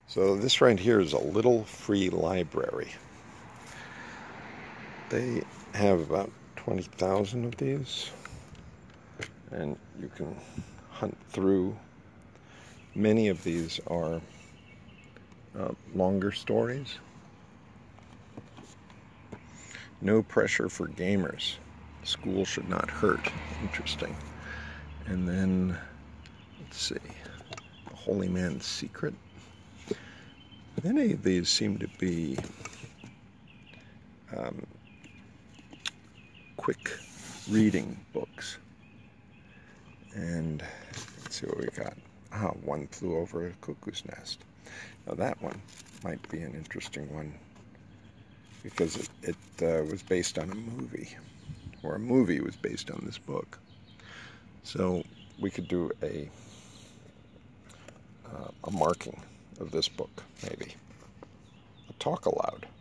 So this right here is a little free library. They have about 20,000 of these, and you can hunt through. Many of these are longer stories. No pressure for gamers. School should not hurt. Interesting. And then, let's see, The Holy Man's Secret. Many of these seem to be quick reading books. And let's see what we got. One Flew Over a Cuckoo's Nest. Now that one might be an interesting one because it was based on a movie, or a movie was based on this book. So we could do a marking of this book, maybe. A talk aloud.